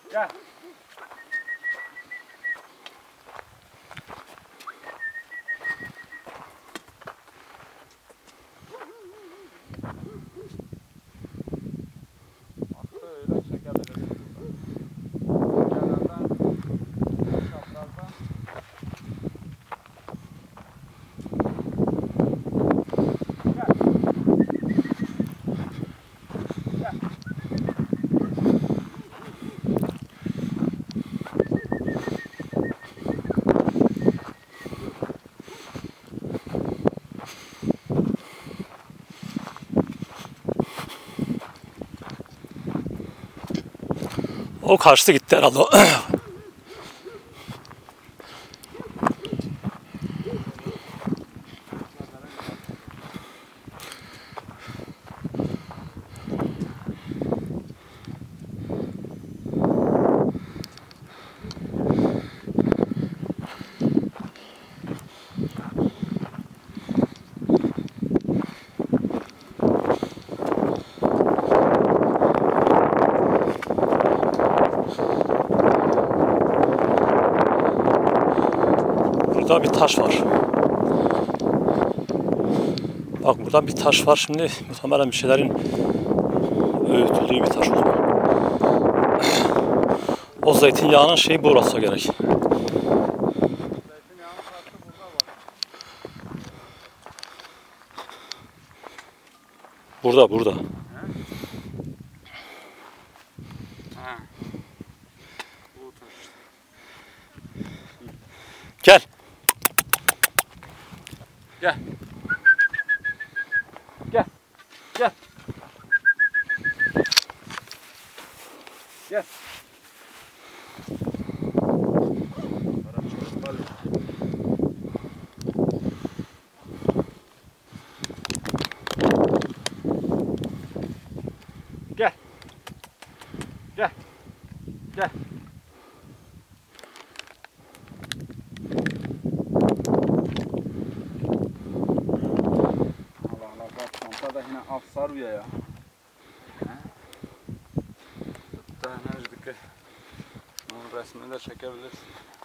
Gel. Böyle çekebiliriz. Kenardan, şaplardan. O kaçtı gitti herhalde. Burada bir taş var. Bak burada bir taş var. Şimdi muhtemelen bir şeylerin öğütüldüğü bir taş oldu. O zeytinyağının şeyi bu olsa gerek. Burada. Gel. Gel. Gel. Gel. Gel. Gel. Gel. Gel. Sarıyor ya. Daha enerjik. Onun resmini de çekebilirsin.